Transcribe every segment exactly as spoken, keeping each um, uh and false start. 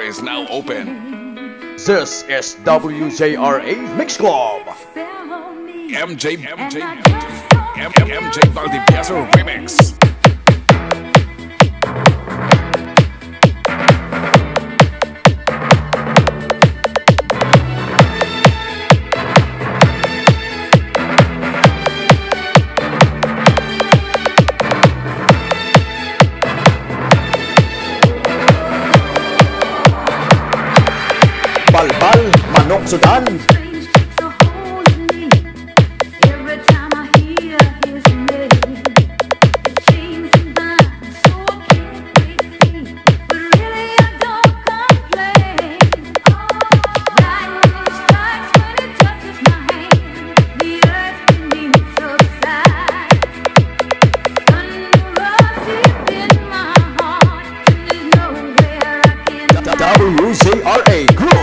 is now open. This is W J R A Mix Club. M J M J M M J Valdivieso Remix. Balbal, Manok Sudan. W J R A Group.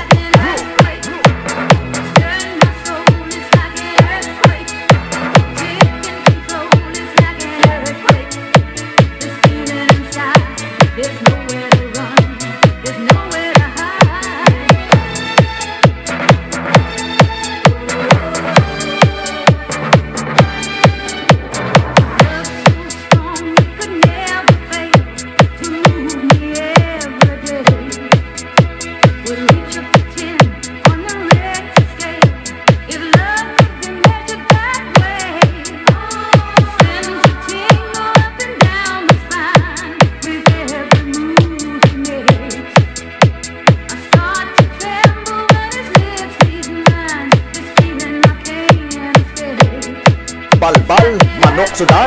Balbal, Manok Sudan.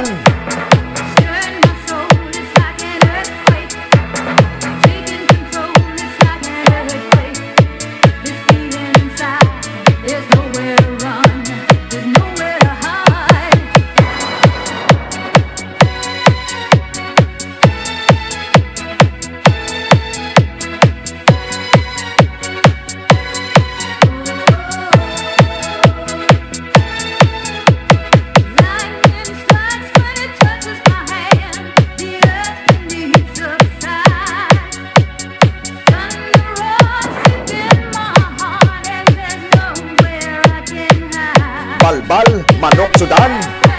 Balbal, Manok Sudan.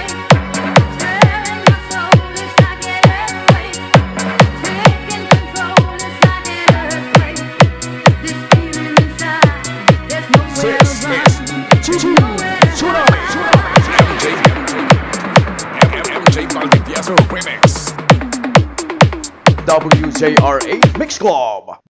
This is Tsunami. M J M J Valdivieso Remix. W J R A Mix Club.